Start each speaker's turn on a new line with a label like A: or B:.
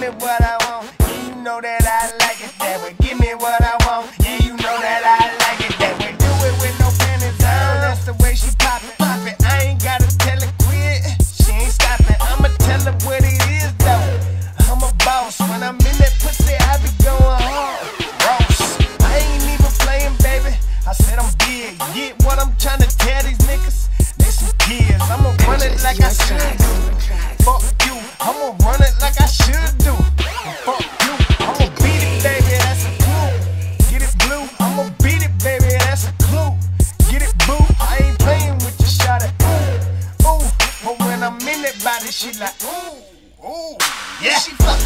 A: me what I want. Yeah, you know that I like it that way. Give me what I want. Yeah, you know that I like it that way. Do it with no panties on. That's the way she pop it. I ain't gotta tell her quit. She ain't stopping. I'ma tell her what it is though. I'm a boss. When I'm in that pussy, I be going hard. Ross. I ain't even playing, baby. I said I'm big. Get what I'm trying to tell these niggas? They some kids. I'ma run it like I should do. Fuck you. I'ma run it like I should do. Fuck you. I'ma beat it, baby. That's a clue. Get it blue. I'ma beat it, baby. That's a clue. Get it boo. I ain't playing with your shot at ooh, ooh. But when I'm in that body, she like ooh, ooh. Yeah, she fuck